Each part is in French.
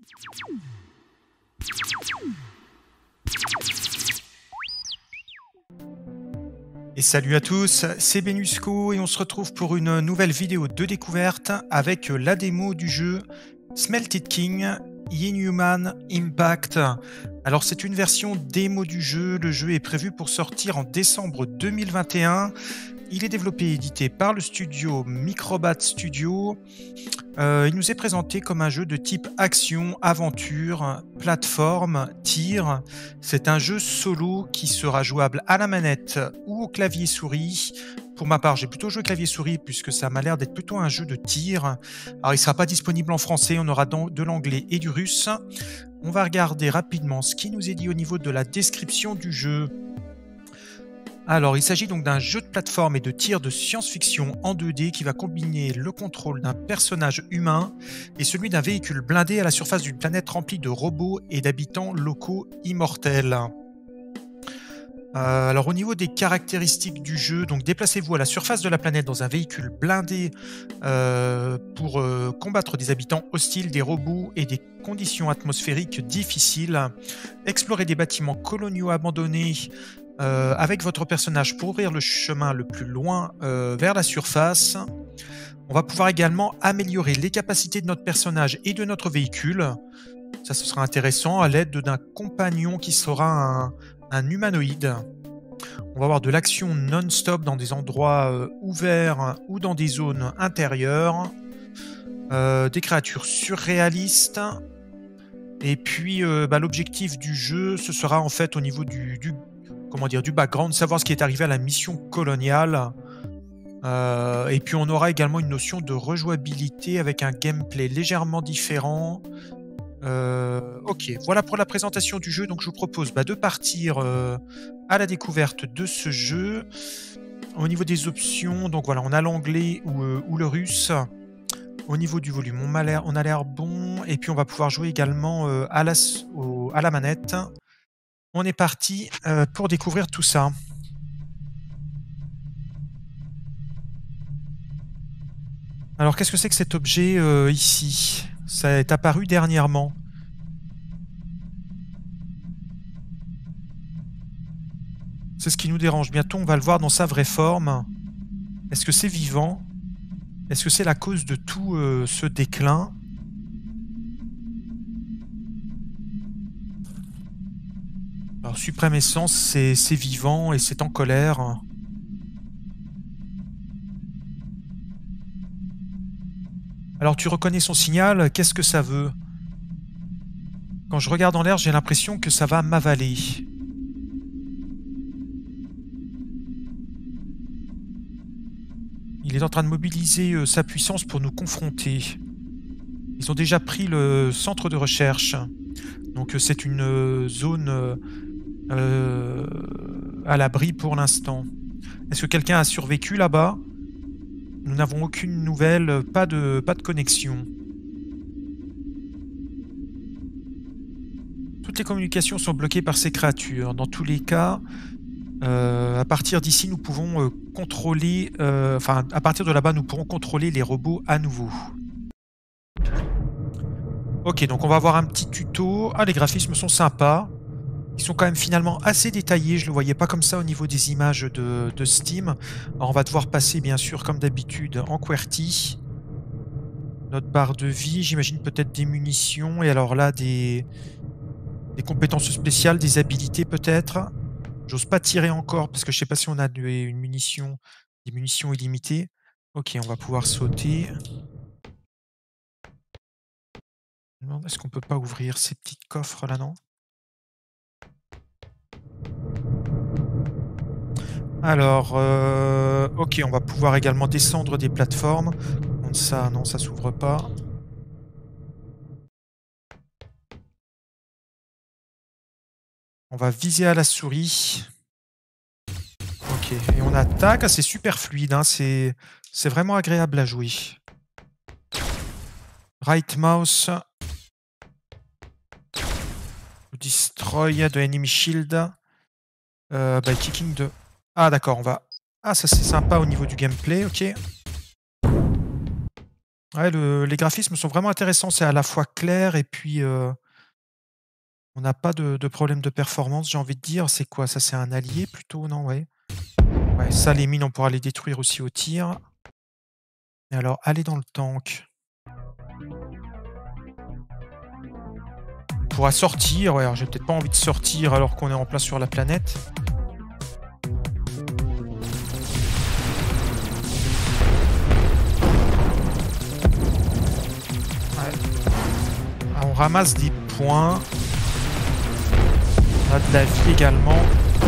Et salut à tous, c'est Benusco et on se retrouve pour une nouvelle vidéo de découverte avec la démo du jeu Smelted King Inhuman Impact. Alors c'est une version démo du jeu, le jeu est prévu pour sortir en décembre 2021. Il est développé et édité par le studio Microbat Studio. Il nous est présenté comme un jeu de type action, aventure, plateforme, tir. C'est un jeu solo qui sera jouable à la manette ou au clavier souris. Pour ma part, j'ai plutôt joué clavier souris puisque ça m'a l'air d'être plutôt un jeu de tir. Alors il ne sera pas disponible en français, on aura de l'anglais et du russe. On va regarder rapidement ce qui nous est dit au niveau de la description du jeu. Alors, il s'agit donc d'un jeu de plateforme et de tir de science-fiction en 2D qui va combiner le contrôle d'un personnage humain et celui d'un véhicule blindé à la surface d'une planète remplie de robots et d'habitants locaux immortels. Alors, au niveau des caractéristiques du jeu, donc déplacez-vous à la surface de la planète dans un véhicule blindé pour combattre des habitants hostiles, des robots et des conditions atmosphériques difficiles. Explorez des bâtiments coloniaux abandonnés avec votre personnage pour ouvrir le chemin le plus loin vers la surface. On va pouvoir également améliorer les capacités de notre personnage et de notre véhicule. Ça, ce sera intéressant à l'aide d'un compagnon qui sera un humanoïde. On va avoir de l'action non-stop dans des endroits ouverts ou dans des zones intérieures. Des créatures surréalistes. Et puis, l'objectif du jeu, ce sera en fait au niveau du background, savoir ce qui est arrivé à la mission coloniale. Et puis on aura également une notion de rejouabilité avec un gameplay légèrement différent. Ok, voilà pour la présentation du jeu. Donc je vous propose de partir à la découverte de ce jeu. Au niveau des options, donc voilà, on a l'anglais ou le russe. Au niveau du volume, on a l'air bon. Et puis on va pouvoir jouer également à la manette. On est parti pour découvrir tout ça. Alors, qu'est-ce que c'est que cet objet ici? Ça est apparu dernièrement. C'est ce qui nous dérange. Bientôt, on va le voir dans sa vraie forme. Est-ce que c'est vivant? Est-ce que c'est la cause de tout ce déclin? Alors, Suprême Essence, c'est vivant et c'est en colère. Alors, tu reconnais son signal, qu'est-ce que ça veut? Quand je regarde en l'air, j'ai l'impression que ça va m'avaler. Il est en train de mobiliser sa puissance pour nous confronter. Ils ont déjà pris le centre de recherche. Donc, c'est une zone à l'abri pour l'instant. Est-ce que quelqu'un a survécu là-bas? Nous n'avons aucune nouvelle, pas de connexion. Toutes les communications sont bloquées par ces créatures. Dans tous les cas, à partir d'ici, nous pouvons contrôler... à partir de là-bas, nous pourrons contrôler les robots à nouveau. Ok, donc on va avoir un petit tuto. Ah, les graphismes sont sympas. Ils sont quand même finalement assez détaillés, je ne le voyais pas comme ça au niveau des images de Steam. Alors on va devoir passer bien sûr comme d'habitude en QWERTY. Notre barre de vie, j'imagine peut-être des munitions et alors là des compétences spéciales, des habilités peut-être. J'ose pas tirer encore parce que je sais pas si on a des munitions illimitées. Ok, on va pouvoir sauter. Est-ce qu'on peut pas ouvrir ces petits coffres là, non? Alors, ok, on va pouvoir également descendre des plateformes. Donc ça, non, ça s'ouvre pas. On va viser à la souris. Ok, et on attaque. Ah, c'est super fluide, hein, c'est vraiment agréable à jouer. Right mouse. Destroy the enemy shield. By kicking de... Ah d'accord, on va... Ah, ça c'est sympa au niveau du gameplay, ok. Ouais, les graphismes sont vraiment intéressants. C'est à la fois clair et puis, on n'a pas de problème de performance, j'ai envie de dire. C'est quoi ça? C'est un allié plutôt, non? Ouais. Ouais, ça, les mines, on pourra les détruire aussi au tir. Et alors, aller dans le tank. On pourra sortir. Ouais, alors j'ai peut-être pas envie de sortir alors qu'on est en plein sur la planète. Ouais. Ah, on ramasse des points. On a de la vie également.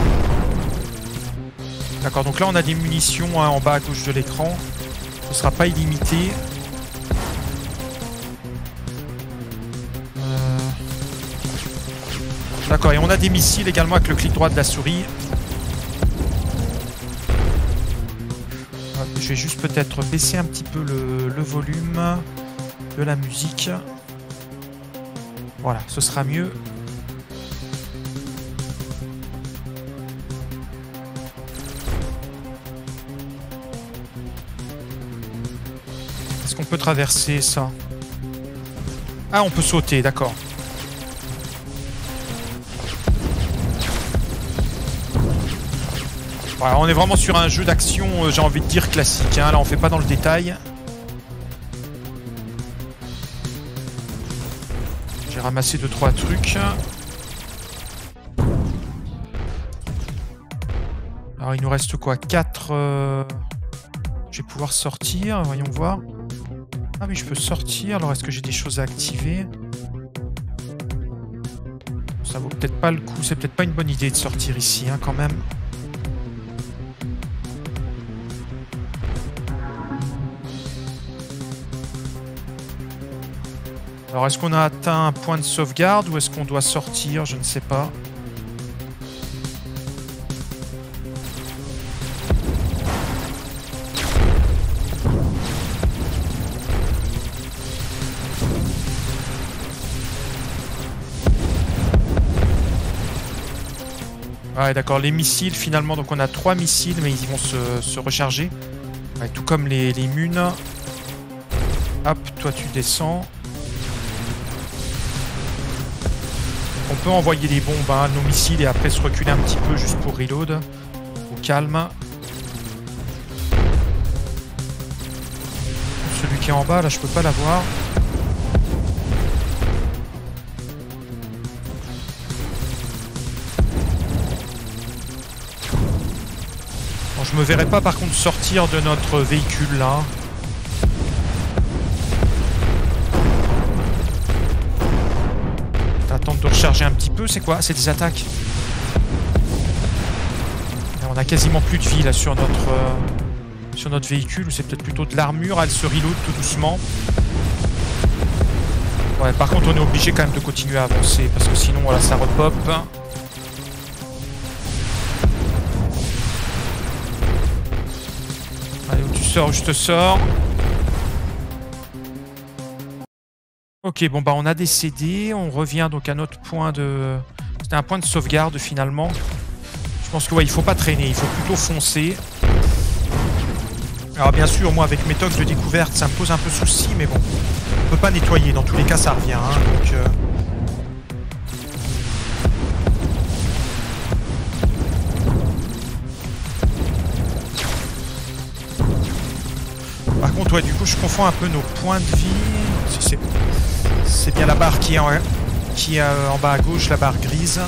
D'accord, donc là on a des munitions hein, en bas à gauche de l'écran. Ce ne sera pas illimité. D'accord, et on a des missiles également avec le clic droit de la souris. Hop, je vais juste peut-être baisser un petit peu le volume de la musique. Voilà, ce sera mieux. Est-ce qu'on peut traverser ça? Ah, on peut sauter, d'accord. Voilà, on est vraiment sur un jeu d'action, j'ai envie de dire classique. Hein. Là, on fait pas dans le détail. J'ai ramassé 2-3 trucs. Alors, il nous reste quoi? 4. Je vais pouvoir sortir, voyons voir. Ah oui, je peux sortir. Alors, est-ce que j'ai des choses à activer? Ça vaut peut-être pas le coup. C'est peut-être pas une bonne idée de sortir ici, hein, quand même. Alors, est-ce qu'on a atteint un point de sauvegarde ou est-ce qu'on doit sortir? Je ne sais pas. Ouais, d'accord. Les missiles, finalement, donc on a 3 missiles, mais ils vont se recharger. Ouais, tout comme les munes. Hop, toi tu descends. On peut envoyer des bombes à nos missiles et après se reculer un petit peu juste pour reload. Au calme. Celui qui est en bas, là, je peux pas l'avoir. Bon, je me verrai pas par contre sortir de notre véhicule là. Attendre de recharger un petit peu, c'est quoi? C'est des attaques. Et on a quasiment plus de vie là sur notre véhicule, ou c'est peut-être plutôt de l'armure, elle se reload tout doucement. Ouais, par contre on est obligé quand même de continuer à avancer, parce que sinon voilà, ça repop. Allez, où tu sors, je te sors. Ok, bon bah on a décédé, on revient donc à notre point de... C'était un point de sauvegarde finalement. Je pense que ouais, il faut pas traîner, il faut plutôt foncer. Alors bien sûr, moi avec mes tocs de découverte, ça me pose un peu souci, mais bon, on peut pas nettoyer, dans tous les cas ça revient, hein, donc... Par contre, ouais, du coup, je confonds un peu nos points de vie. C'est bien la barre qui est en bas à gauche, la barre grise.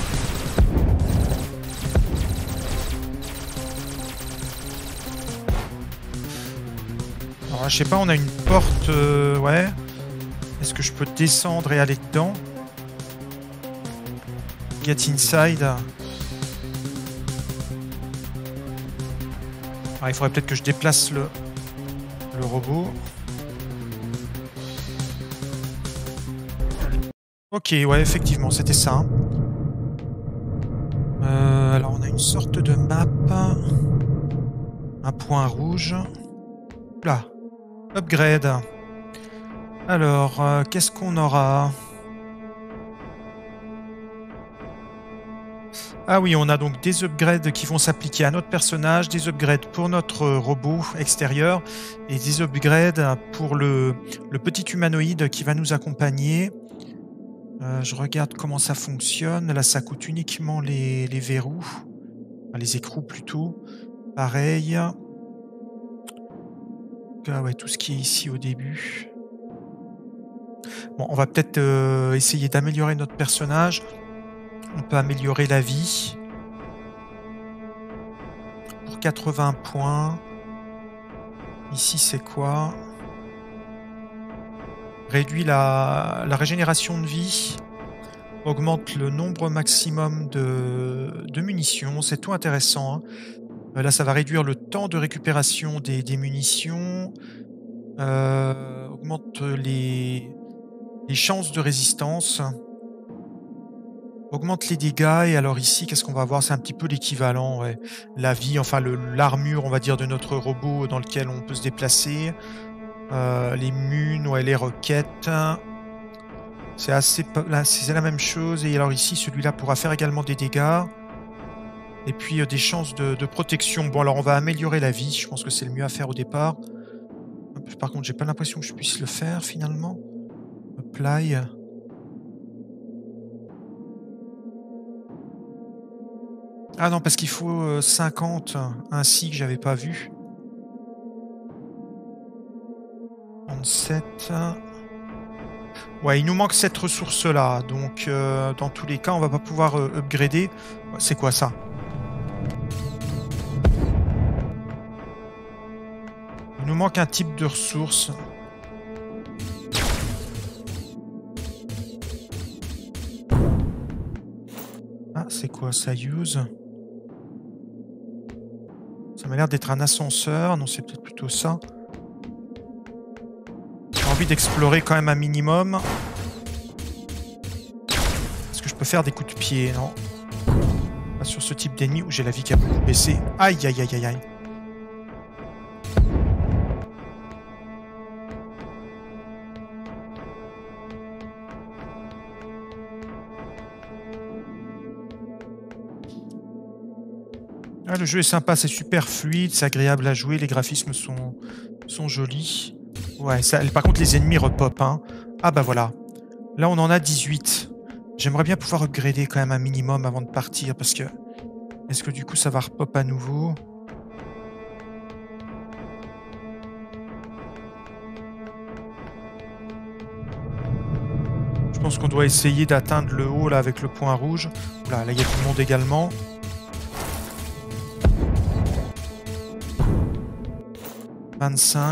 Alors là, je sais pas, on a une porte... ouais. Est-ce que je peux descendre et aller dedans? Get inside. Ah, il faudrait peut-être que je déplace le robot. Ok, ouais, effectivement, c'était ça. Alors, on a une sorte de map. Un point rouge. Là. Upgrade. Alors, qu'est-ce qu'on aura? Ah oui, on a donc des upgrades qui vont s'appliquer à notre personnage, des upgrades pour notre robot extérieur et des upgrades pour le petit humanoïde qui va nous accompagner. Je regarde comment ça fonctionne. Là, ça coûte uniquement les verrous, enfin, les écrous plutôt. Pareil. Ah ouais, tout ce qui est ici au début. Bon, on va peut-être essayer d'améliorer notre personnage. On peut améliorer la vie. Pour 80 points. Ici, c'est quoi? Réduit la régénération de vie. Augmente le nombre maximum de munitions. C'est tout intéressant. Hein. Là, ça va réduire le temps de récupération des munitions. Augmente les chances de résistance. Augmente les dégâts. Et alors ici, qu'est-ce qu'on va voir? C'est un petit peu l'équivalent. Ouais. La vie, enfin l'armure, on va dire, de notre robot dans lequel on peut se déplacer. Les munes, ouais, les roquettes. C'est assez, là, c'est la même chose. Et alors ici, celui-là pourra faire également des dégâts. Et puis des chances de protection. Bon, alors on va améliorer la vie. Je pense que c'est le mieux à faire au départ. Par contre, j'ai pas l'impression que je puisse le faire finalement. Apply. Ah non, parce qu'il faut 50 ainsi que j'avais pas vu. 37. Ouais, il nous manque cette ressource-là. Donc, dans tous les cas, on va pas pouvoir upgrader. C'est quoi ça? Il nous manque un type de ressource. Ah, c'est quoi ça? Use? Ça m'a l'air d'être un ascenseur. Non, c'est peut-être plutôt ça. J'ai envie d'explorer quand même un minimum. Est-ce que je peux faire des coups de pied? Non. Pas sur ce type d'ennemi où j'ai la vie qui a beaucoup baissé. Aïe, aïe, aïe, aïe, aïe. Ah, le jeu est sympa, c'est super fluide, c'est agréable à jouer, les graphismes sont jolis. Ouais, ça, par contre les ennemis repop. Hein. Ah bah voilà. Là on en a 18. J'aimerais bien pouvoir upgrader quand même un minimum avant de partir parce que... Est-ce que du coup ça va repop à nouveau? Je pense qu'on doit essayer d'atteindre le haut là avec le point rouge. Là il y a tout le monde également. « 25. »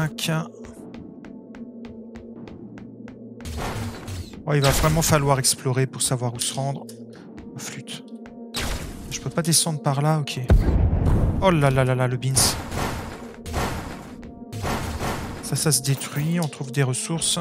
Oh, il va vraiment falloir explorer pour savoir où se rendre. Oh, flûte. Je peux pas descendre par là, ok. Oh là là là là, le beans. Ça se détruit, on trouve des ressources.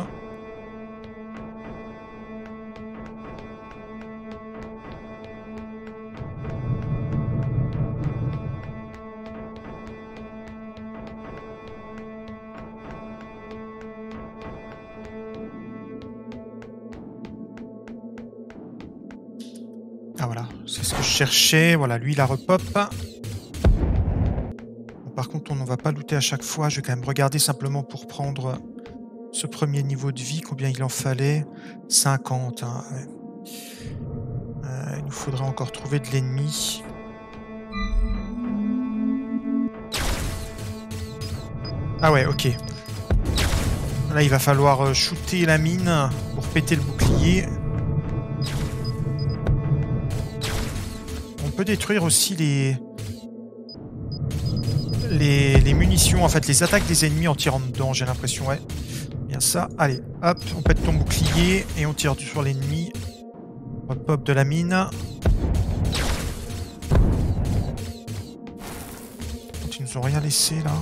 Ah voilà, c'est ce que je cherchais. Voilà, lui il a repop. Bon, par contre, on ne va pas looter à chaque fois. Je vais quand même regarder simplement pour prendre ce premier niveau de vie. Combien il en fallait? 50. Hein, ouais. Il nous faudrait encore trouver de l'ennemi. Ah ouais, ok. Là, il va falloir shooter la mine pour péter le bouclier. On peut détruire aussi les munitions, en fait, les attaques des ennemis en tirant dedans, j'ai l'impression, ouais. Bien ça. Allez, hop, on pète ton bouclier et on tire sur l'ennemi. Hop, hop, de la mine. Ils nous ont rien laissé, là.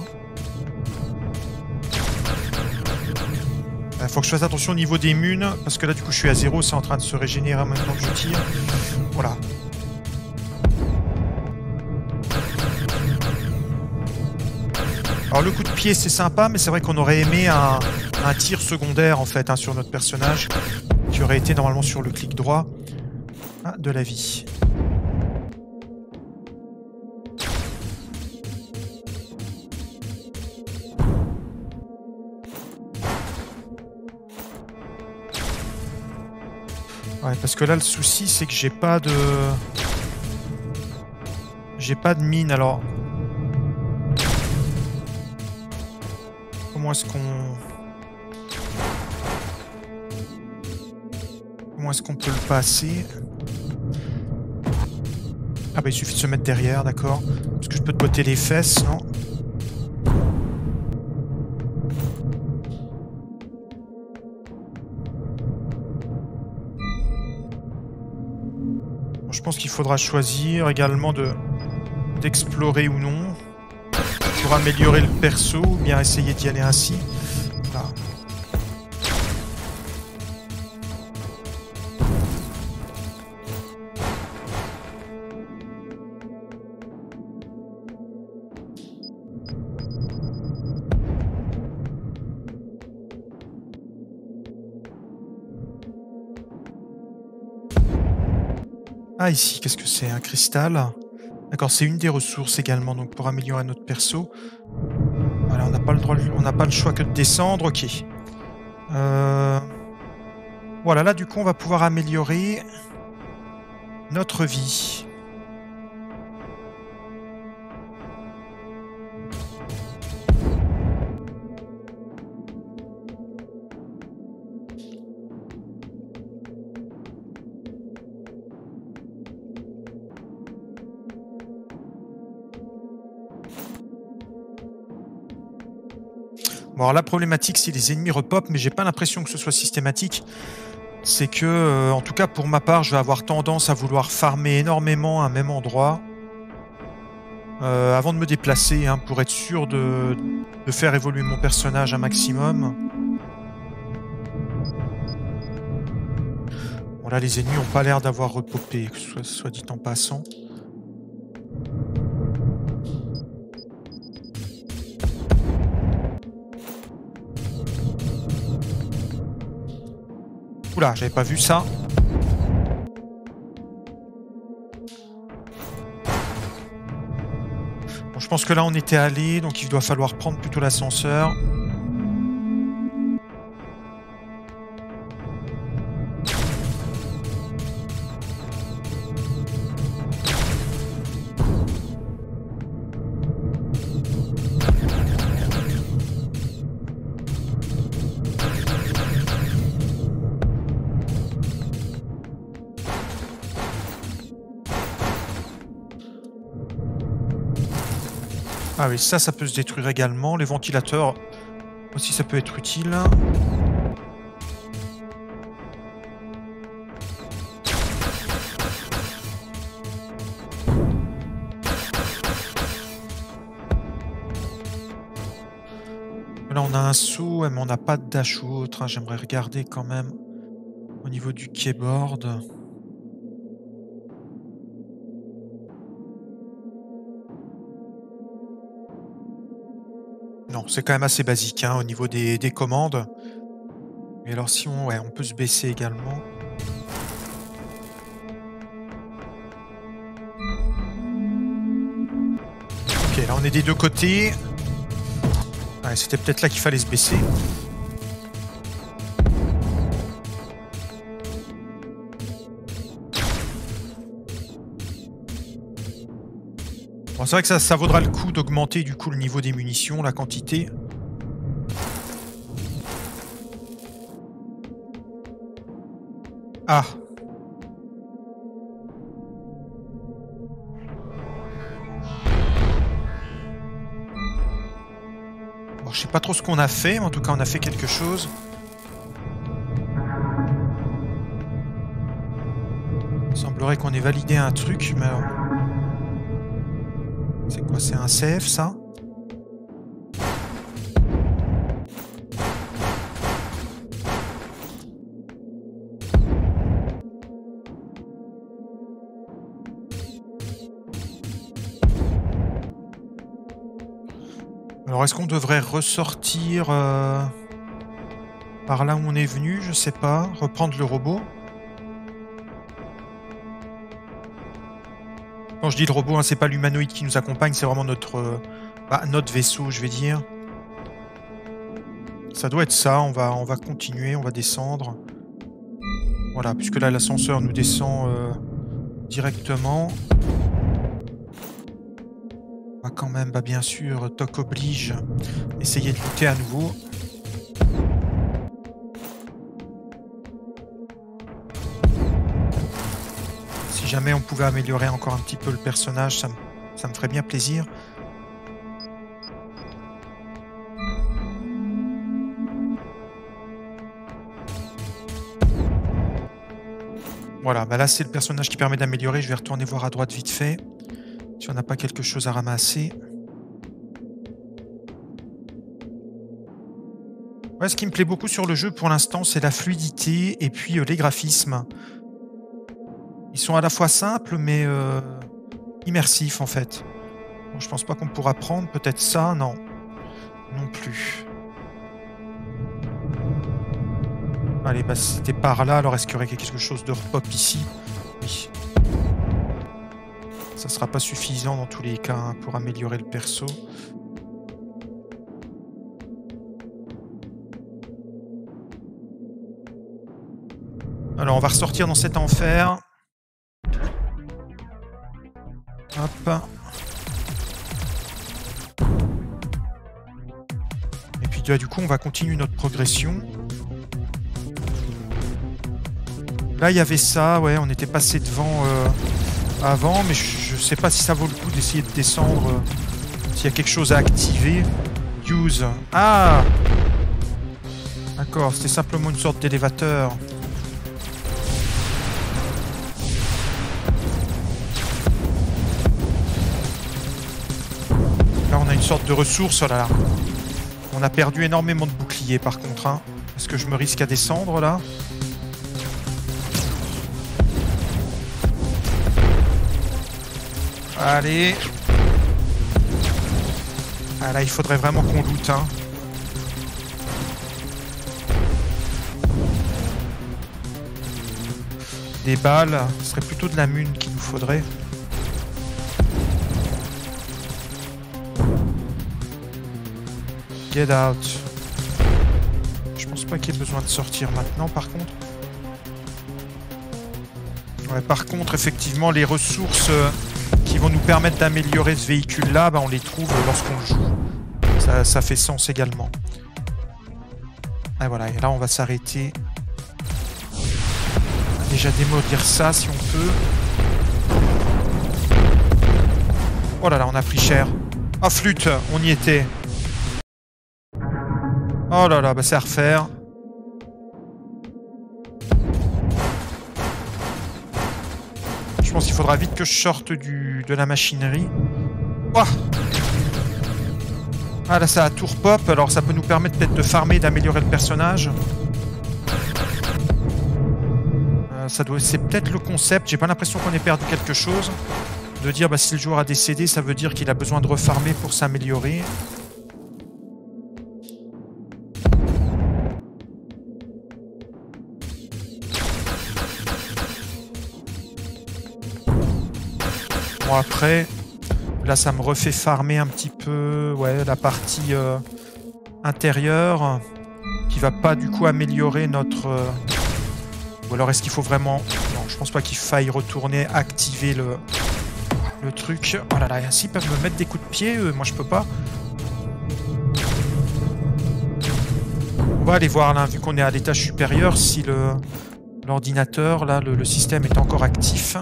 Faut que je fasse attention au niveau des munes, parce que là, du coup, je suis à 0, c'est en train de se régénérer maintenant que je tire. Voilà. Alors le coup de pied c'est sympa, mais c'est vrai qu'on aurait aimé un tir secondaire en fait sur notre personnage, qui aurait été normalement sur le clic droit. Ah, de la vie. Ouais, parce que là, le souci, c'est que j'ai pas de... J'ai pas de mine, alors... Comment est-ce qu'on... Comment est-ce qu'on peut le passer? Ah bah il suffit de se mettre derrière, d'accord. Est-ce que je peux te botter les fesses, non? Bon, je pense qu'il faudra choisir également d'explorer ou non pour améliorer le perso, ou bien essayer d'y aller ainsi. Voilà. Ah ici, qu'est-ce que c'est? Un cristal? D'accord, c'est une des ressources également, donc pour améliorer notre perso. Voilà, on n'a pas le droit, on n'a pas le choix que de descendre, ok. Voilà, là du coup on va pouvoir améliorer notre vie. Bon, alors la problématique, c'est les ennemis repop, mais j'ai pas l'impression que ce soit systématique. C'est que, en tout cas pour ma part, je vais avoir tendance à vouloir farmer énormément à un même endroit avant de me déplacer, hein, pour être sûr de faire évoluer mon personnage un maximum. Bon là, les ennemis n'ont pas l'air d'avoir repopé, soit dit en passant. Oula, j'avais pas vu ça. Bon, je pense que là on était allé, donc il doit falloir prendre plutôt l'ascenseur. Ah oui, ça peut se détruire également. Les ventilateurs aussi, ça peut être utile. Là, on a un saut, mais on n'a pas de dash ou autre, hein. J'aimerais regarder quand même au niveau du keyboard. Non, c'est quand même assez basique, hein, au niveau des commandes. Et alors si on, ouais, on peut se baisser également. Ok, là on est des deux côtés. Ouais, c'était peut-être là qu'il fallait se baisser. Bon, c'est vrai que ça vaudra le coup d'augmenter du coup le niveau des munitions, la quantité. Ah. Bon, je sais pas trop ce qu'on a fait, mais en tout cas on a fait quelque chose. Il semblerait qu'on ait validé un truc, mais alors... C'est quoi? C'est un CF, ça? Alors, est-ce qu'on devrait ressortir par là où on est venu? Je sais pas. Reprendre le robot? Quand je dis le robot, hein, c'est pas l'humanoïde qui nous accompagne, c'est vraiment notre vaisseau, je vais dire. Ça doit être ça, on va continuer, on va descendre. Voilà, puisque là l'ascenseur nous descend directement. On va quand même, bah, bien sûr, toc oblige, essayer de looter à nouveau. Si jamais on pouvait améliorer encore un petit peu le personnage, ça me ferait bien plaisir. Voilà, bah là c'est le personnage qui permet d'améliorer. Je vais retourner voir à droite vite fait, si on n'a pas quelque chose à ramasser. Ouais, ce qui me plaît beaucoup sur le jeu pour l'instant, c'est la fluidité et puis les graphismes. Ils sont à la fois simples, mais immersifs en fait. Bon, je pense pas qu'on pourra prendre peut-être ça, non. Non plus. Allez, bah c'était par là, alors est-ce qu'il y aurait quelque chose de repop ici? Oui. Ça sera pas suffisant dans tous les cas hein, pour améliorer le perso. Alors on va ressortir dans cet enfer. Hop. Et puis du coup on va continuer notre progression. Là, il y avait ça, ouais, on était passé devant avant, mais je sais pas si ça vaut le coup d'essayer de descendre, s'il y a quelque chose à activer. Use. Ah! D'accord, c'était simplement une sorte d'élévateur. Là, on a une sorte de ressource, oh là là. On a perdu énormément de boucliers, par contre, hein. Est-ce que je me risque à descendre, là? Allez. Ah là, il faudrait vraiment qu'on loot, hein. Des balles, ce serait plutôt de la mune qu'il nous faudrait. Get out. Je pense pas qu'il y ait besoin de sortir maintenant, par contre. Ouais, par contre, effectivement, les ressources qui vont nous permettre d'améliorer ce véhicule-là, bah, on les trouve lorsqu'on le joue. Ça fait sens également. Et voilà, et là, on va s'arrêter. On va déjà démolir ça, si on peut. Oh là là, on a pris cher. Ah, flûte, on y était. Oh là là, bah c'est à refaire. Je pense qu'il faudra vite que je sorte de la machinerie. Oh, ah là, ça a tout repop, alors ça peut nous permettre peut-être de farmer et d'améliorer le personnage. C'est peut-être le concept, j'ai pas l'impression qu'on ait perdu quelque chose. De dire, bah, si le joueur a décédé, ça veut dire qu'il a besoin de refarmer pour s'améliorer. Bon, après, là, ça me refait farmer un petit peu la partie intérieure qui va pas du coup améliorer notre... Ou alors est-ce qu'il faut vraiment... Non, je pense pas qu'il faille retourner activer le truc. Oh là là, ainsi ils peuvent me mettre des coups de pied, moi je peux pas. On va aller voir là, vu qu'on est à l'étage supérieur, si l'ordinateur, là, le système est encore actif.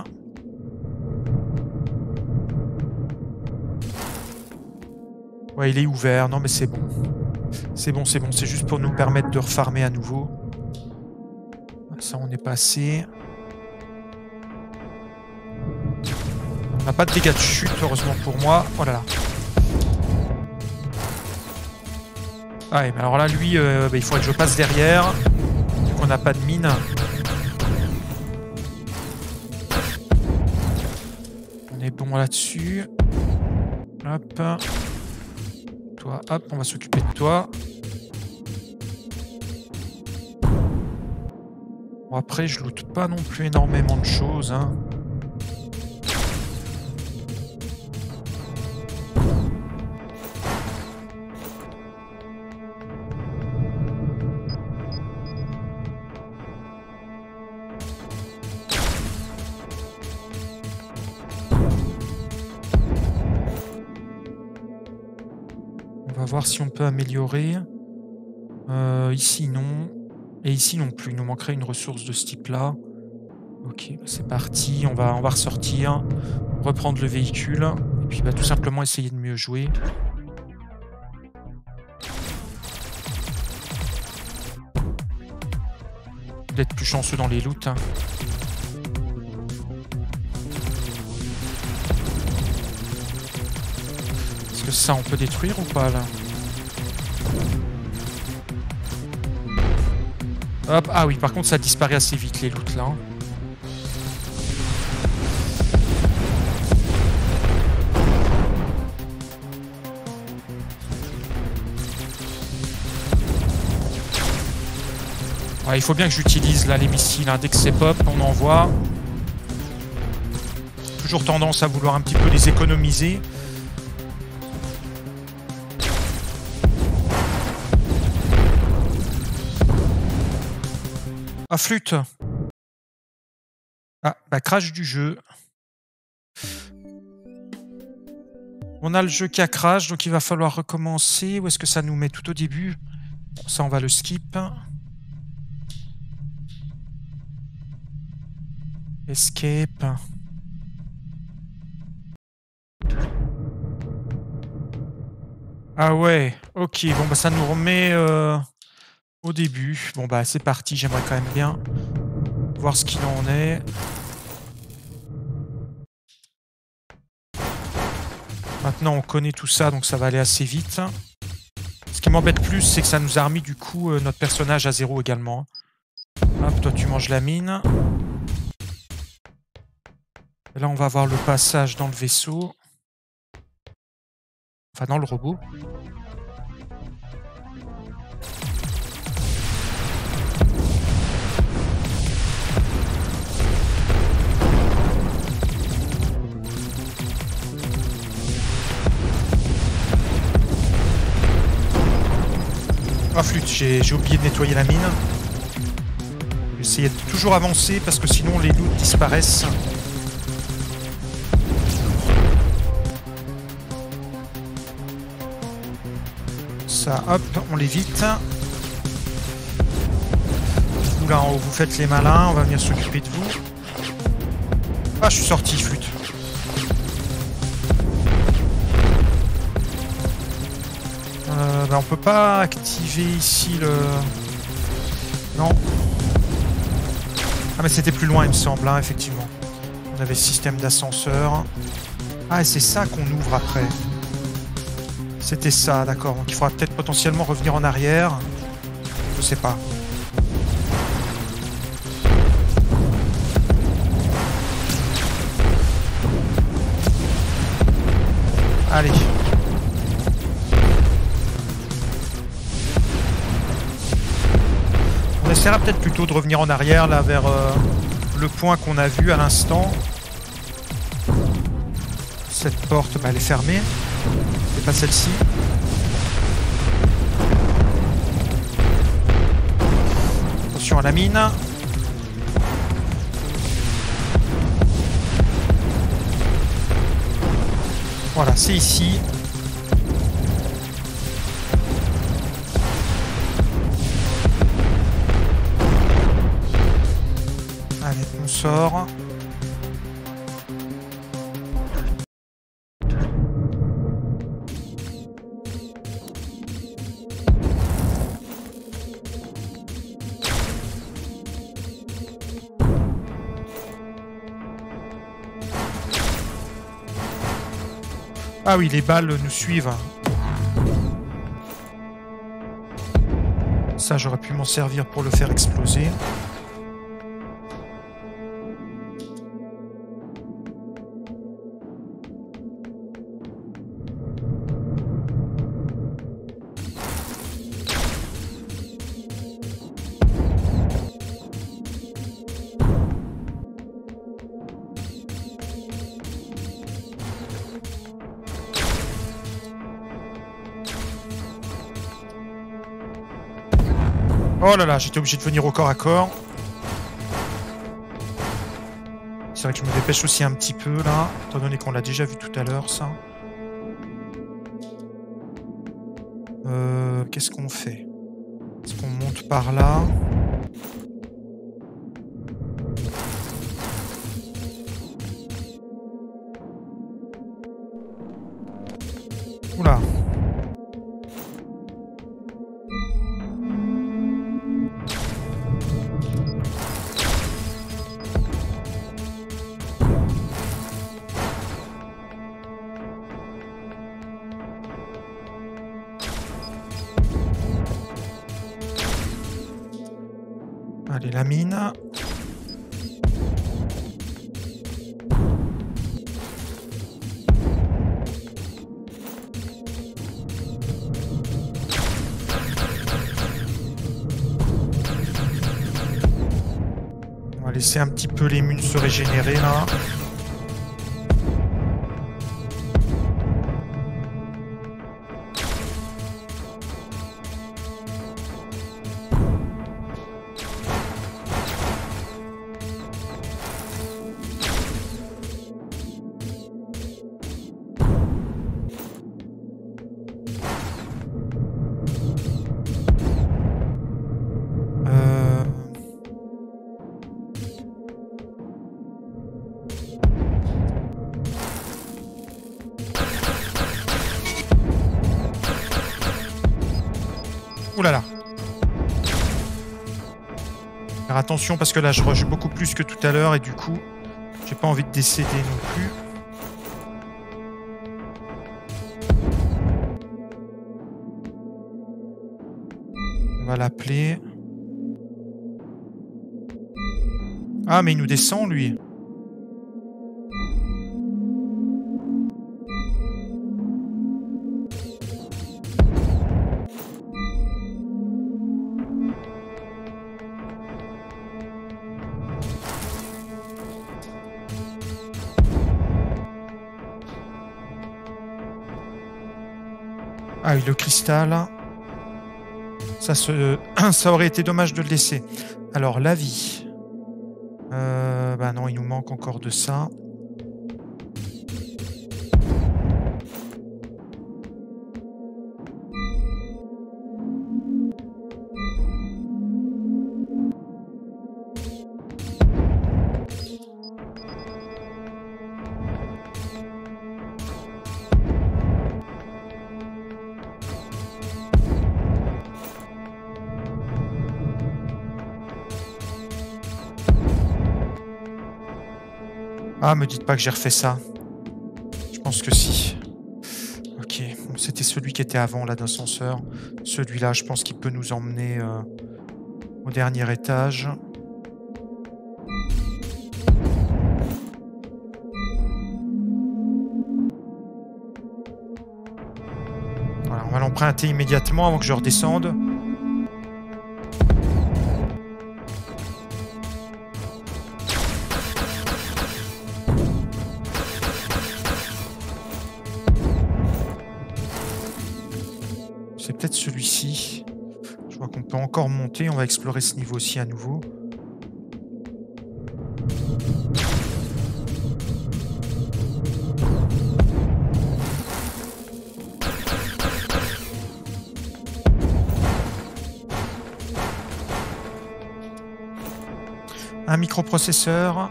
Ouais, il est ouvert. Non, mais c'est bon. C'est bon, c'est bon. C'est juste pour nous permettre de refarmer à nouveau. Ça, on est passé. On n'a pas de dégâts de chute, heureusement pour moi. Oh là là. Ah ouais, mais alors là, lui, il faudrait que je passe derrière. Vu qu'on n'a pas de mine. On est bon là-dessus. Hop. Toi, hop, on va s'occuper de toi. Bon, après, je loot pas non plus énormément de choses, hein. va voir si on peut améliorer. Ici, non. Et ici, non plus. Il nous manquerait une ressource de ce type-là. Ok, bah c'est parti. On va ressortir, reprendre le véhicule. Et puis, tout simplement essayer de mieux jouer. D'être plus chanceux dans les loots. Hein. Est-ce que ça, on peut détruire ou pas, là? Hop, ah oui, par contre, ça disparaît assez vite, les loots, là. Ouais, il faut bien que j'utilise là les missiles. Hein. Dès que c'est pop, on envoie. Toujours tendance à vouloir un petit peu les économiser. Ah, flûte. Ah, crash du jeu. On a le jeu qui a crash, donc il va falloir recommencer. Où est-ce que ça nous met tout au début? Bon, ça, on va le skip. Escape. Ah ouais, ok. Bon, ça nous remet au début. Bon, c'est parti. J'aimerais quand même bien voir ce qu'il en est. Maintenant, on connaît tout ça, donc ça va aller assez vite. Ce qui m'embête plus, c'est que ça nous a remis du coup notre personnage à 0 également. Hop, toi, tu manges la mine. Et là, on va voir le passage dans le vaisseau. Enfin, dans le robot. Ah, flûte, j'ai oublié de nettoyer la mine. Je vais essayer de toujours avancer parce que sinon les loots disparaissent. Ça, hop, on l'évite. Vous là en haut, vous faites les malins, on va venir s'occuper de vous. Ah, je suis sorti, flûte. On peut pas activer ici le... Non. Ah mais c'était plus loin il me semble, hein, effectivement. On avait le système d'ascenseur. Ah et c'est ça qu'on ouvre après. C'était ça, d'accord. Donc il faudra peut-être potentiellement revenir en arrière. Je sais pas. Allez. On essaiera peut-être plutôt de revenir en arrière, là, vers le point qu'on a vu à l'instant. Cette porte, elle est fermée. C'est pas celle-ci. Attention à la mine. Voilà, c'est ici. Allez, on sort. Ah oui, les balles nous suivent. Ça, j'aurais pu m'en servir pour le faire exploser. Oh là là, j'étais obligé de venir au corps à corps. C'est vrai que je me dépêche aussi un petit peu là, étant donné qu'on l'a déjà vu tout à l'heure, ça. Qu'est-ce qu'on fait? Est-ce qu'on monte par là? Oula! Allez, la mine. On va laisser un petit peu les munes se régénérer là. Ouh là là. Faire attention parce que là je rush beaucoup plus que tout à l'heure et du coup j'ai pas envie de décéder non plus. On va l'appeler. Ah mais il nous descend lui. Ah oui, le cristal. Ça aurait été dommage de le laisser. Alors, la vie. Bah non, il nous manque encore de ça. Ah, me dites pas que j'ai refait ça. Je pense que si. Ok, bon, c'était celui qui était avant, là, d'ascenseur. Celui-là, je pense qu'il peut nous emmener au dernier étage. Voilà, on va l'emprunter immédiatement avant que je redescende. C'est peut-être celui-ci. Je vois qu'on peut encore monter. On va explorer ce niveau-ci à nouveau. Un microprocesseur.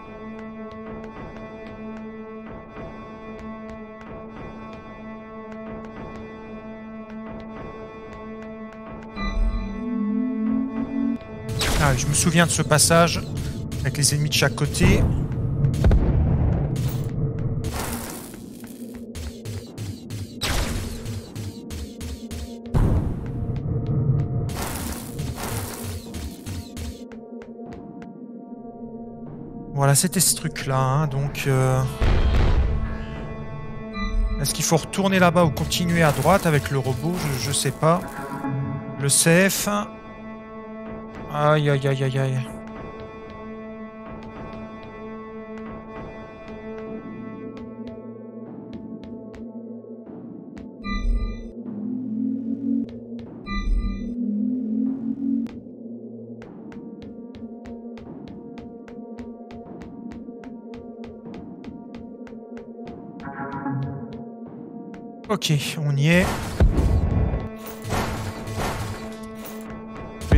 Ah, je me souviens de ce passage avec les ennemis de chaque côté. Voilà, c'était ce truc-là. Hein, donc, est-ce qu'il faut retourner là-bas ou continuer à droite avec le robot? Je sais pas. Le CF. Aïe, aïe, aïe, aïe, aïe. Ok, on y est.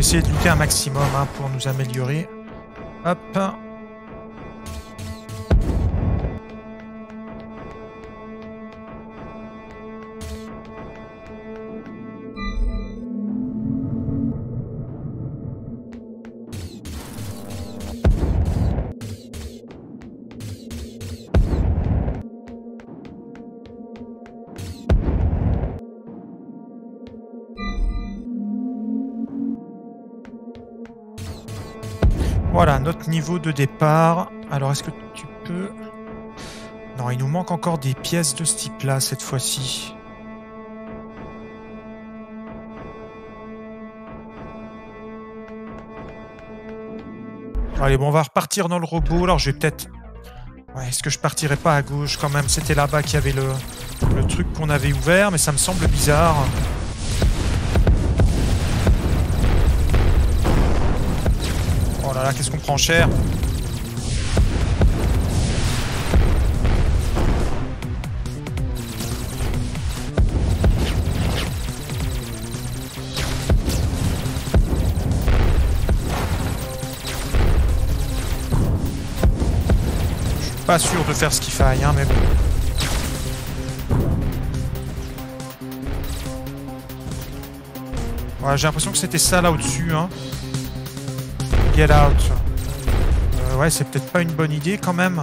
essayer de looter un maximum hein, pour nous améliorer. Hop. Voilà, notre niveau de départ. Alors, est-ce que tu peux... Non, il nous manque encore des pièces de ce type-là, cette fois-ci. Allez, bon, on va repartir dans le robot. Alors, je vais peut-être... Ouais, est-ce que je partirais pas à gauche, quand même? C'était là-bas qu'il y avait le truc qu'on avait ouvert, mais ça me semble bizarre. Oh là là, qu'est-ce qu'on prend cher. Je suis pas sûr de faire ce qu'il faille, hein, mais bon. Ouais, j'ai l'impression que c'était ça là au-dessus, hein. Get out. Ouais, c'est peut-être pas une bonne idée quand même.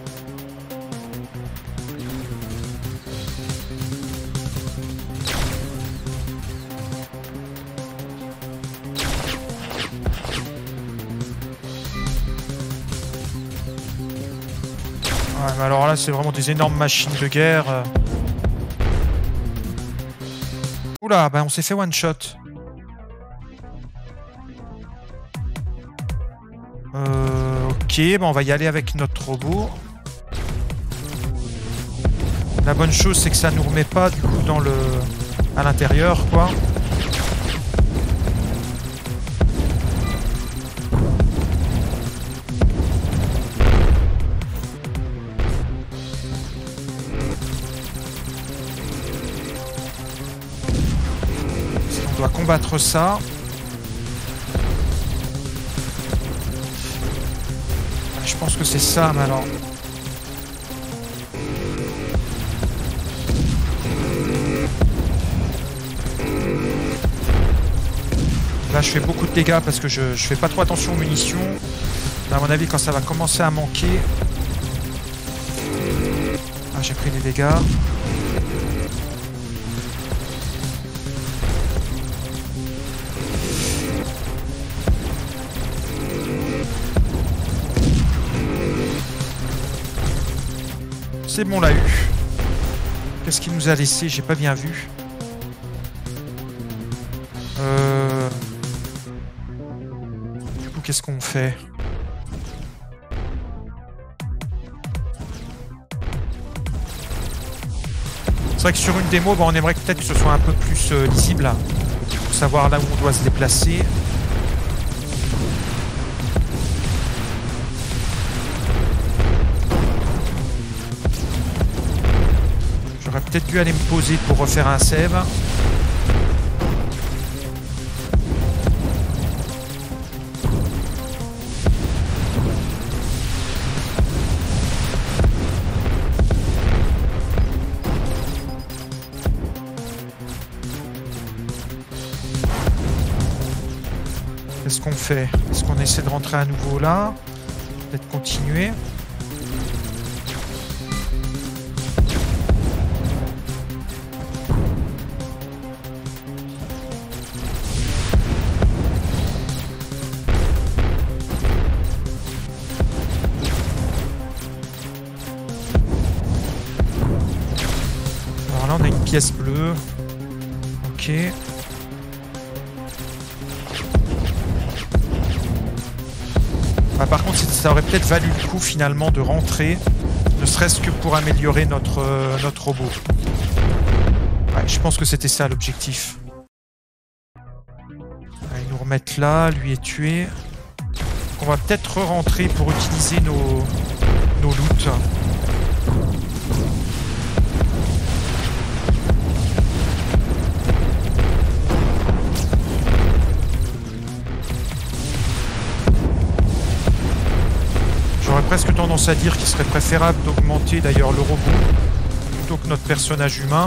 Ouais, mais alors là, c'est vraiment des énormes machines de guerre. Oula, bah on s'est fait one shot. Ok, bah on va y aller avec notre robot. La bonne chose, c'est que ça nous remet pas du coup dans le... à l'intérieur, quoi. On doit combattre ça. Je pense que c'est ça, mais alors... Là, je fais beaucoup de dégâts parce que je fais pas trop attention aux munitions. À mon avis, quand ça va commencer à manquer... Ah, j'ai pris des dégâts. C'est bon, on l'a eu. Qu'est-ce qu'il nous a laissé? J'ai pas bien vu. Du coup, qu'est-ce qu'on fait? C'est vrai que sur une démo, on aimerait peut-être que ce soit un peu plus lisible, pour savoir là où on doit se déplacer. J'aurais peut-être dû aller me poser pour refaire un save. Qu'est-ce qu'on fait? Est-ce qu'on essaie de rentrer à nouveau là? Peut-être continuer. Alors là, on a une pièce bleue. Ok. Par contre, ça aurait peut-être valu le coup finalement de rentrer, ne serait-ce que pour améliorer notre robot. Ouais, je pense que c'était ça l'objectif. Ils nous remettent là, lui est tué. Donc on va peut-être re-rentrer pour utiliser nos loots. tendance à dire qu'il serait préférable d'augmenter d'ailleurs le robot plutôt que notre personnage humain.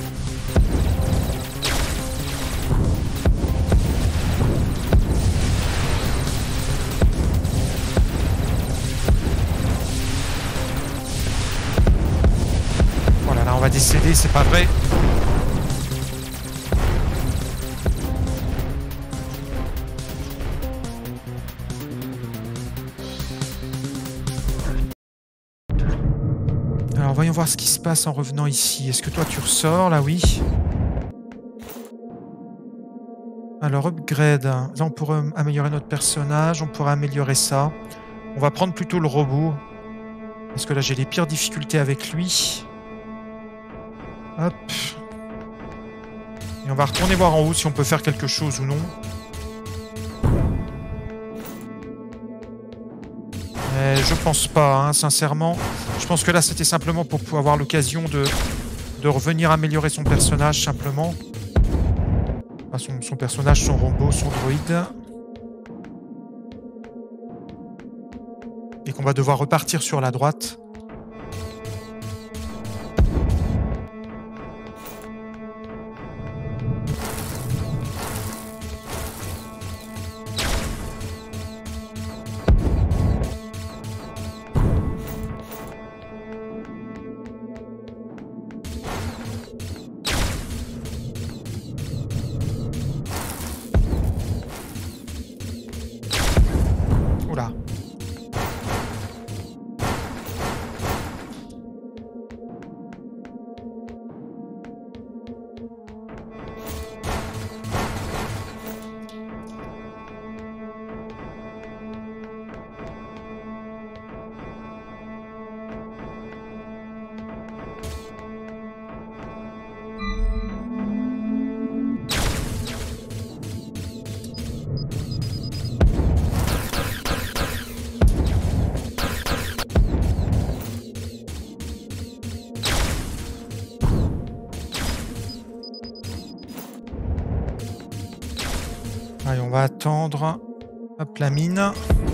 Voilà, là on va décéder, c'est pas vrai. Alors voyons voir ce qui se passe en revenant ici. Est-ce que toi tu ressors là? Oui. Alors upgrade. Là on pourrait améliorer notre personnage. On pourrait améliorer ça. On va prendre plutôt le robot. Parce que là j'ai les pires difficultés avec lui. Hop. Et on va retourner voir en haut si on peut faire quelque chose ou non. Mais je pense pas, hein, sincèrement. Je pense que là, c'était simplement pour pouvoir avoir l'occasion de revenir améliorer son personnage, simplement. Enfin, son personnage, son robot, son droïde. Et qu'on va devoir repartir sur la droite. Oula. Allez, on va attendre. Hop, la mine.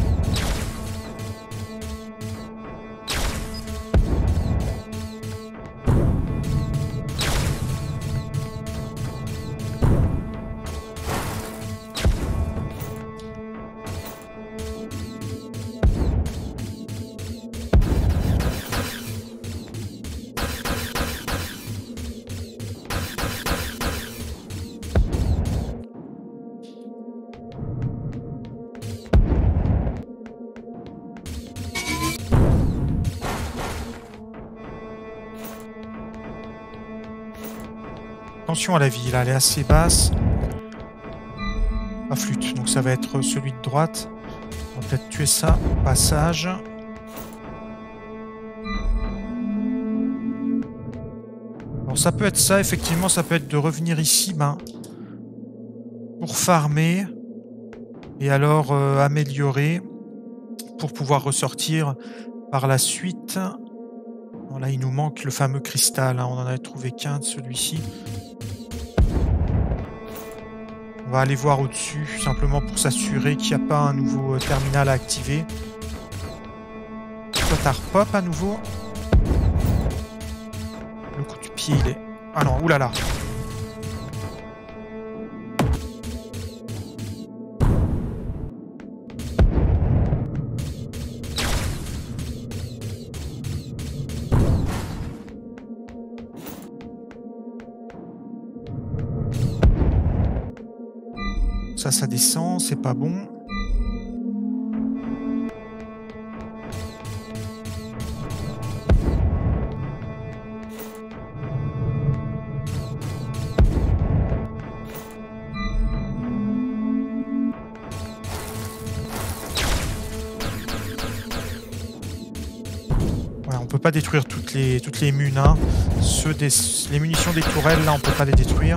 Attention à la vie, là, elle est assez basse. Ah, flûte, donc ça va être celui de droite. On va peut-être tuer ça au passage. Alors ça peut être ça, effectivement, ça peut être de revenir ici, pour farmer et alors améliorer pour pouvoir ressortir par la suite. Bon, là, il nous manque le fameux cristal, hein. On en avait trouvé qu'un de celui-ci. On va aller voir au-dessus, simplement pour s'assurer qu'il n'y a pas un nouveau terminal à activer. Toi, t'as repop à nouveau. Le coup du pied, il est... Ah non, oulala. Ça descend, c'est pas bon. Ouais, on peut pas détruire toutes les munes, hein. Les munitions des tourelles, là, on peut pas les détruire.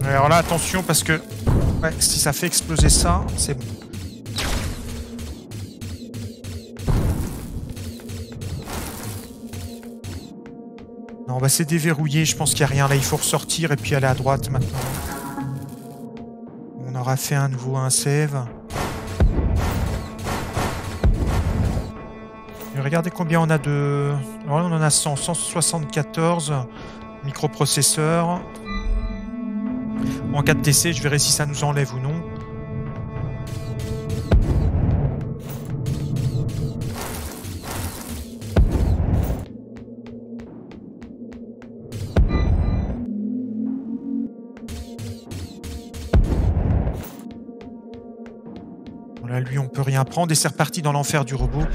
Alors là, attention parce que ouais, si ça fait exploser ça, c'est bon. Non, bah c'est déverrouillé. Je pense qu'il n'y a rien là. Il faut ressortir et puis aller à droite maintenant. On aura fait un nouveau un save. Et regardez combien on a de... Alors là, on en a 100, 174 microprocesseurs. En cas de décès, je verrai si ça nous enlève ou non. Voilà, lui, on peut rien prendre. Et c'est reparti dans l'enfer du robot.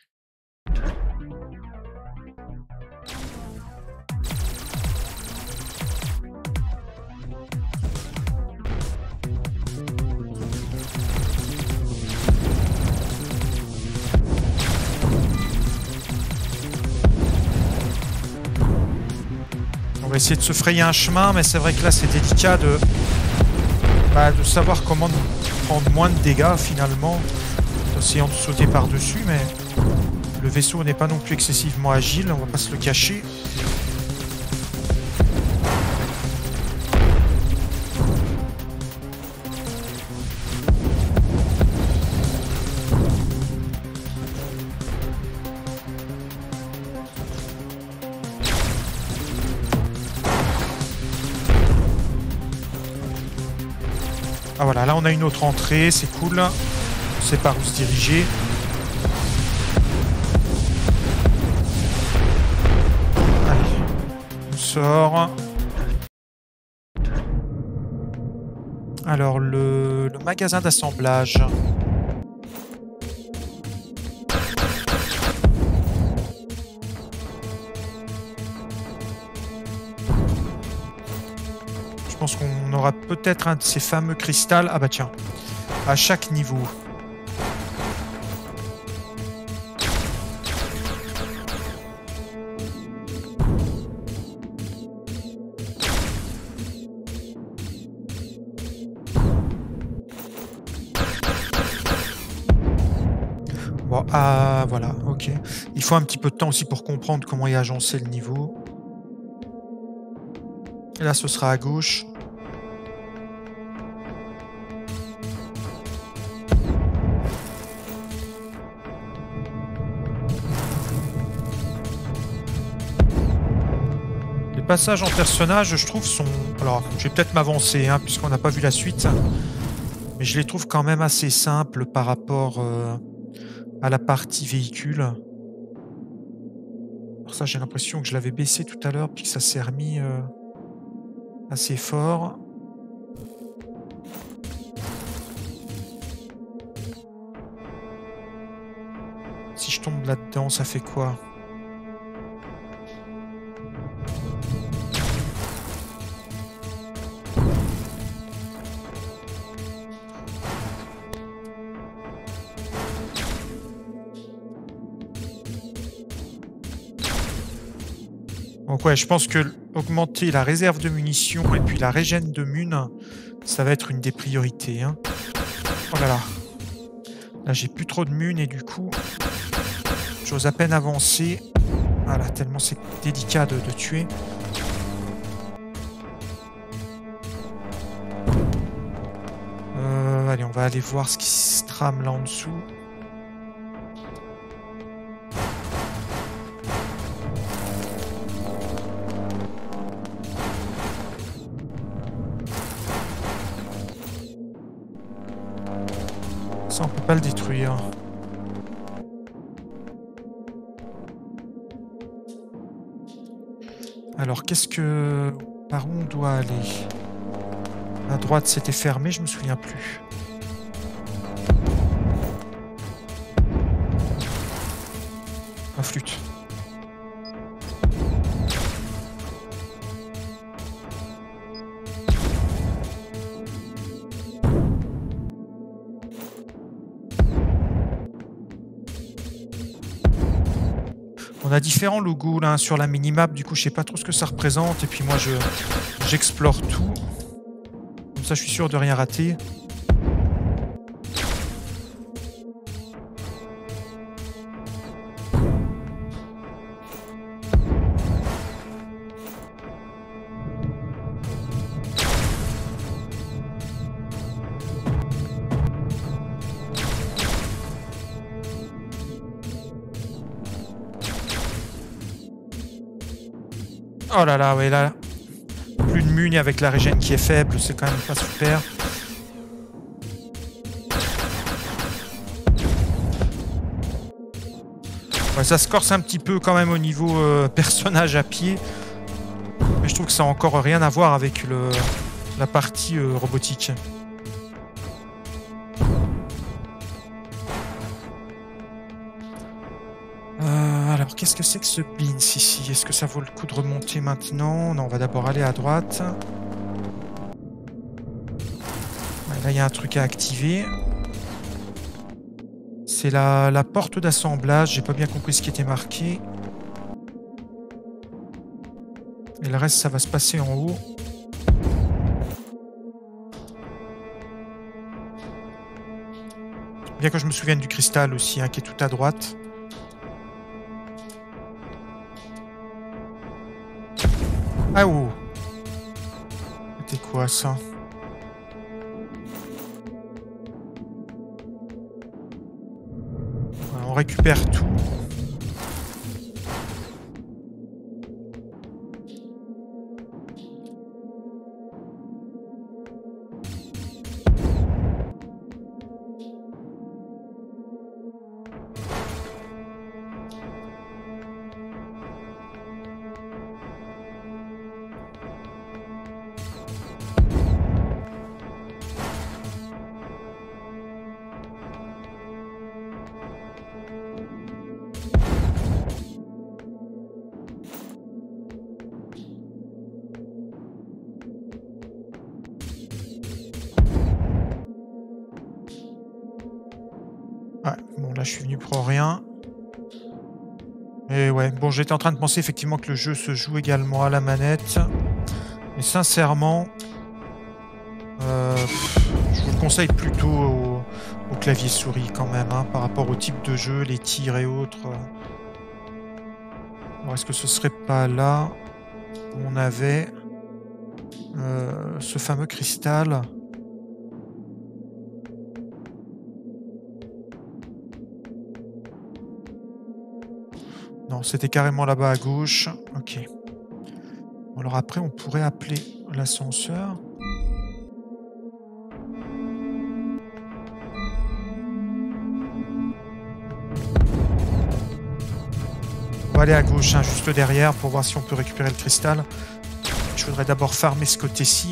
On va essayer de se frayer un chemin, mais c'est vrai que là, c'est délicat de savoir comment prendre moins de dégâts, finalement, en essayant de sauter par-dessus, mais le vaisseau n'est pas non plus excessivement agile, on va pas se le cacher. Ah voilà, là on a une autre entrée, c'est cool. On sait par où se diriger. Allez, on sort. Alors le magasin d'assemblage. Je pense qu'on aura peut-être un de ces fameux cristals. Ah bah tiens, à chaque niveau. Bon, ah voilà, ok. Il faut un petit peu de temps aussi pour comprendre comment est agencé le niveau. Et là, ce sera à gauche. Les passages en personnage, je trouve, sont... Alors, je vais peut-être m'avancer, hein, puisqu'on n'a pas vu la suite. Mais je les trouve quand même assez simples par rapport à la partie véhicule. Alors ça, j'ai l'impression que je l'avais baissé tout à l'heure, puis que ça s'est remis assez fort. Si je tombe là-dedans, ça fait quoi? Donc ouais, je pense que augmenter la réserve de munitions et puis la régène de mun, ça va être une des priorités, hein. Oh là là. Là, j'ai plus trop de mun et du coup, j'ose à peine avancer. Voilà, tellement c'est délicat de tuer. Allez, on va aller voir ce qui se trame là en dessous. Ça, on peut pas le détruire. Alors, par où on doit aller? À droite, c'était fermé, je me souviens plus. La flûte. On a différents logos là sur la minimap, du coup je sais pas trop ce que ça représente et puis moi j'explore tout. ça, je suis sûr de rien rater. Oh là là, ouais, là. Plus de muni avec la régène qui est faible, c'est quand même pas super. Ouais, ça se corse un petit peu quand même au niveau personnage à pied. Mais je trouve que ça n'a encore rien à voir avec la partie robotique. Alors, qu'est-ce que c'est que ce beans ici? Est-ce que ça vaut le coup de remonter maintenant? Non, on va d'abord aller à droite. Ouais, là, il y a un truc à activer. C'est la porte d'assemblage. J'ai pas bien compris ce qui était marqué. Et le reste, ça va se passer en haut. Bien que je me souvienne du cristal aussi, hein, qui est tout à droite. Ah oh! C'était quoi ça? Voilà, on récupère tout. Ouais, bon là je suis venu pour rien. Et ouais, bon j'étais en train de penser effectivement que le jeu se joue également à la manette. Mais sincèrement, je vous le conseille plutôt au clavier souris quand même, hein, par rapport au type de jeu, les tirs et autres. Alors est-ce que ce serait pas là où on avait ce fameux cristal? Non, c'était carrément là-bas à gauche. Ok. Bon, alors après, on pourrait appeler l'ascenseur. On va aller à gauche, hein, juste derrière, pour voir si on peut récupérer le cristal. Je voudrais d'abord farmer ce côté-ci.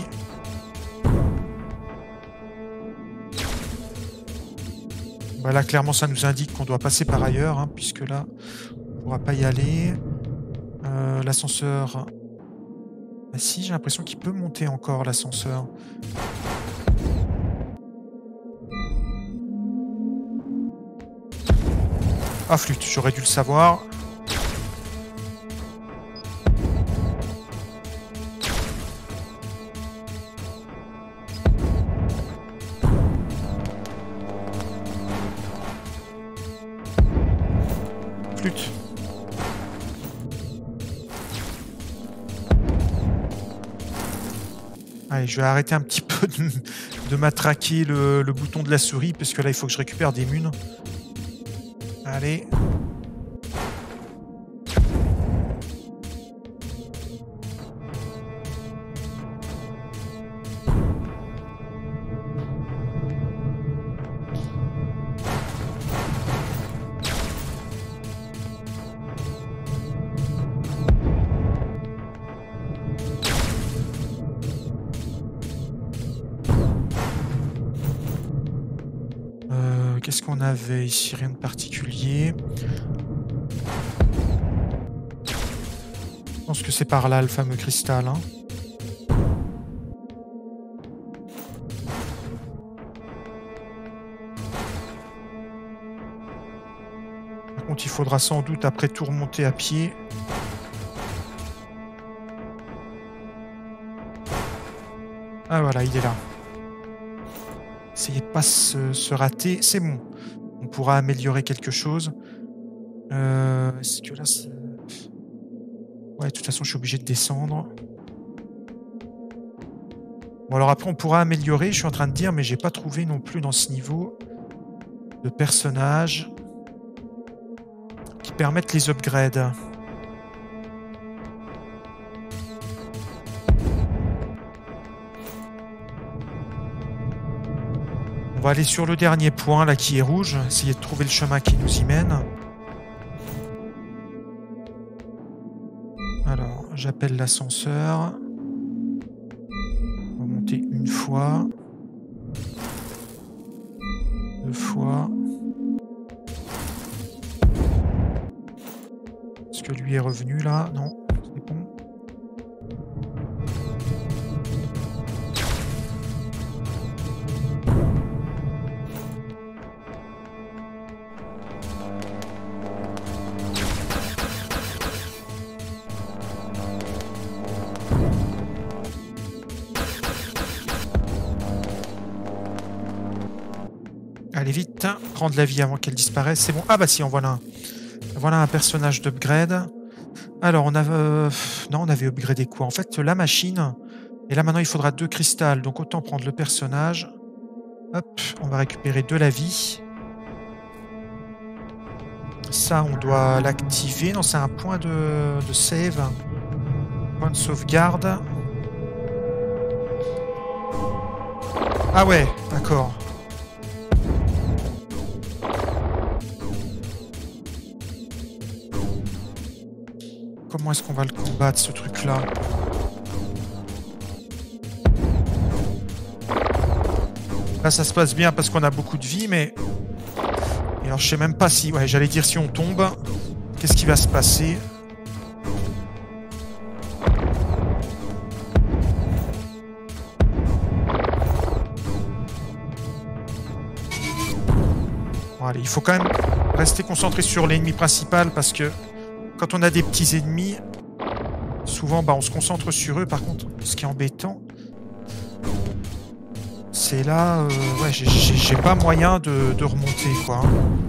Bah là, clairement, ça nous indique qu'on doit passer par ailleurs, hein, puisque là, on ne pourra pas y aller. L'ascenseur... Ah si, j'ai l'impression qu'il peut monter encore, l'ascenseur. Ah, flûte, j'aurais dû le savoir. Flûte. Allez, je vais arrêter un petit peu de matraquer le bouton de la souris, parce que là, il faut que je récupère des munes. Allez. Qu'est-ce qu'on avait ici? Rien de particulier. Je pense que c'est par là le fameux cristal, hein. Par contre, il faudra sans doute après tout remonter à pied. Ah voilà, il est là. Essayez de pas se rater. C'est bon. On pourra améliorer quelque chose. Est-ce que là... Ouais, de toute façon, je suis obligé de descendre. Bon, alors après, on pourra améliorer, je suis en train de dire, mais j'ai pas trouvé non plus dans ce niveau de personnages qui permettent les upgrades. On va aller sur le dernier point, là, qui est rouge. Essayer de trouver le chemin qui nous y mène. Alors, j'appelle l'ascenseur. On va monter une fois. 2 fois. Est-ce que lui est revenu, là? Non, c'est bon. Allez vite, prendre la vie avant qu'elle disparaisse, c'est bon. Ah bah si, en voilà un. Voilà un personnage d'upgrade. Alors, on a... non, on avait upgradé quoi? En fait, la machine. Et là, maintenant, il faudra 2 cristals. Donc, autant prendre le personnage. Hop, on va récupérer de la vie. Ça, on doit l'activer. Non, c'est un point de save. Point de sauvegarde. Ah ouais, d'accord. Comment est-ce qu'on va le combattre, ce truc-là? Là, ça se passe bien parce qu'on a beaucoup de vie, mais... Et alors, je sais même pas si... Ouais, j'allais dire si on tombe, qu'est-ce qui va se passer? Bon, allez, il faut quand même rester concentré sur l'ennemi principal parce que quand on a des petits ennemis, souvent bah, on se concentre sur eux. Par contre, ce qui est embêtant, c'est là, ouais, j'ai pas moyen de remonter, quoi.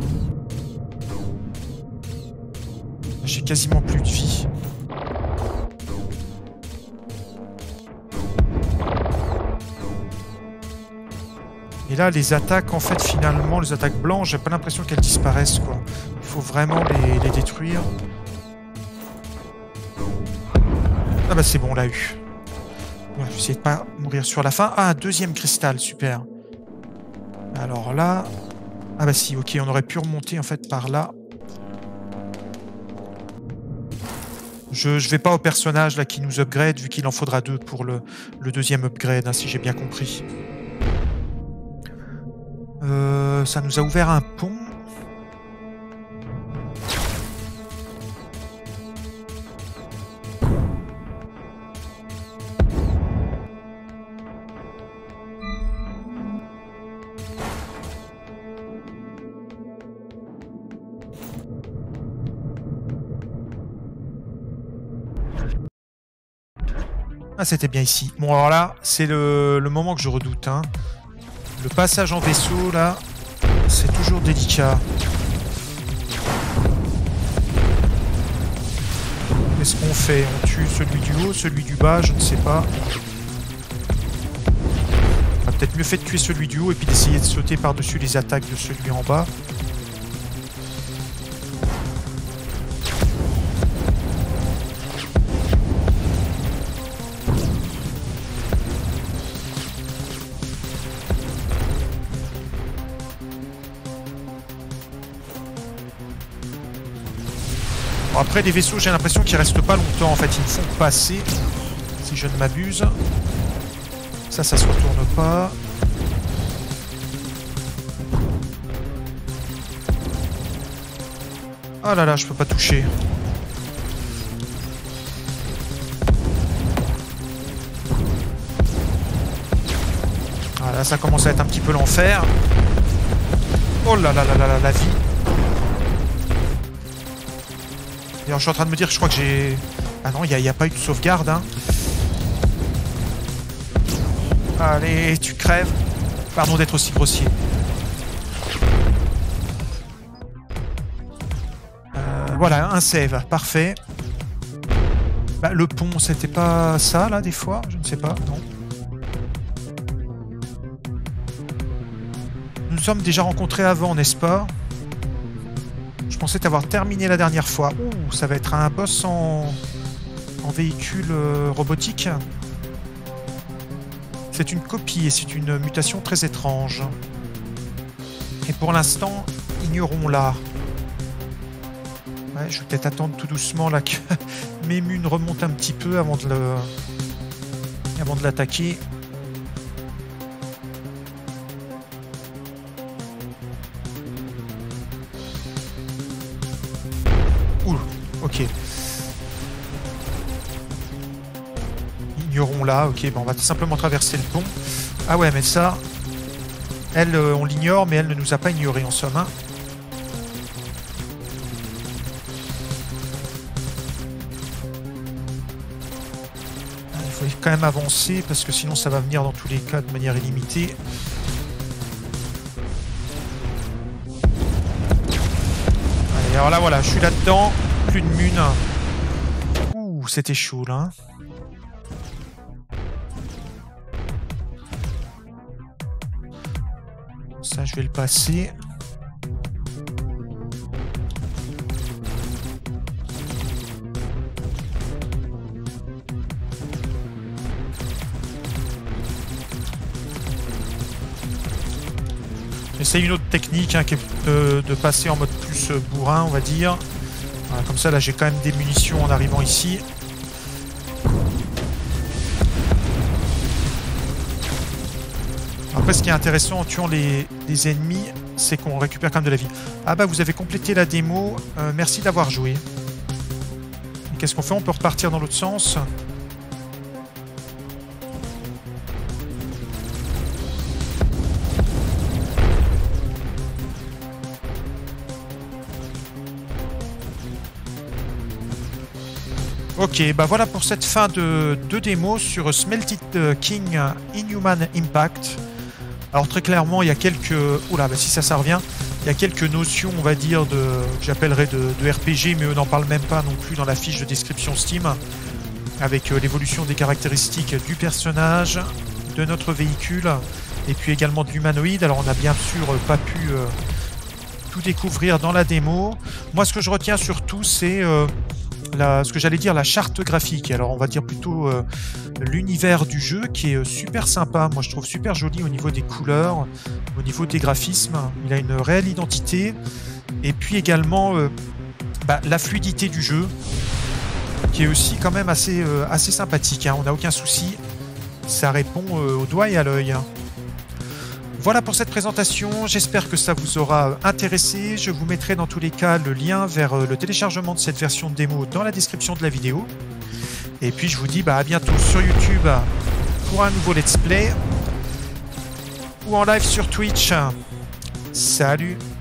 J'ai quasiment plus de vie. Et là, les attaques, en fait, finalement, les attaques blanches, j'ai pas l'impression qu'elles disparaissent, quoi. Il faut vraiment les détruire. Ah bah c'est bon, on l'a eu. Ouais, je vais essayer de pas mourir sur la fin. Ah, un deuxième cristal, super. Alors là... Ah bah si, ok, on aurait pu remonter en fait par là. Je vais pas au personnage là qui nous upgrade, vu qu'il en faudra 2 pour le deuxième upgrade, hein, si j'ai bien compris. Ça nous a ouvert un pont. Ah, c'était bien ici. Bon, alors là, c'est le moment que je redoute, hein. Le passage en vaisseau, là, c'est toujours délicat. Qu'est-ce qu'on fait? On tue celui du haut, celui du bas, je ne sais pas. On a peut-être mieux fait de tuer celui du haut et puis d'essayer de sauter par-dessus les attaques de celui en bas. Après, les vaisseaux, j'ai l'impression qu'ils restent pas longtemps. En fait, ils me font passer, si je ne m'abuse. Ça se retourne pas. Ah là là, je peux pas toucher. Ah là, ça commence à être un petit peu l'enfer. Oh là là là là là, la vie. D'ailleurs, je suis en train de me dire que je crois que j'ai... Ah non, il n'y a pas eu de sauvegarde, hein. Allez, tu crèves. Pardon d'être aussi grossier. Voilà, un save, parfait. Bah, le pont, c'était pas ça, là, des fois? Je ne sais pas, non. Nous sommes déjà rencontrés avant, n'est-ce pas? Je pensais t'avoir terminé la dernière fois. Ouh, ça va être un boss en véhicule robotique. C'est une copie et c'est une mutation très étrange. Et pour l'instant, ignorons-la. Ouais, je vais peut-être attendre tout doucement là que mes munes remontent un petit peu avant de l'attaquer. Ouh, ok. Ignorons-la, ok, bon, on va tout simplement traverser le pont. Ah ouais, mais ça, elle, on l'ignore, mais elle ne nous a pas ignoré en somme. Hein. Il faut quand même avancer, parce que sinon ça va venir dans tous les cas de manière illimitée. Allez, alors là, voilà, je suis là-dedans, plus de munes. Ouh, c'était chaud, là. Hein. Ça, je vais le passer. J'essaye une autre technique hein, qui est de passer en mode plus bourrin, on va dire. Voilà, comme ça, là, j'ai quand même des munitions en arrivant ici. Après, ce qui est intéressant en tuant les ennemis, c'est qu'on récupère quand même de la vie. Ah bah, vous avez complété la démo. Merci d'avoir joué. Qu'est-ce qu'on fait? On peut repartir dans l'autre sens. Ok, bah voilà pour cette fin de démo sur Smelted King Inhuman Impact. Alors très clairement, il y a quelques... Oula, bah si ça revient. Il y a quelques notions, on va dire, que j'appellerais de RPG, mais eux n'en parlent même pas non plus dans la fiche de description Steam. Avec l'évolution des caractéristiques du personnage, de notre véhicule, et puis également de l'humanoïde. Alors on n'a bien sûr pas pu tout découvrir dans la démo. Moi, ce que je retiens surtout, c'est... ce que j'allais dire, la charte graphique. Alors on va dire plutôt l'univers du jeu qui est super sympa. Moi je trouve super joli au niveau des couleurs, au niveau des graphismes. Il a une réelle identité. Et puis également la fluidité du jeu qui est aussi quand même assez sympathique. Hein. On n'a aucun souci. Ça répond au doigt et à l'œil. Voilà pour cette présentation, j'espère que ça vous aura intéressé. Je vous mettrai dans tous les cas le lien vers le téléchargement de cette version de démo dans la description de la vidéo. Et puis je vous dis à bientôt sur YouTube pour un nouveau let's play ou en live sur Twitch. Salut!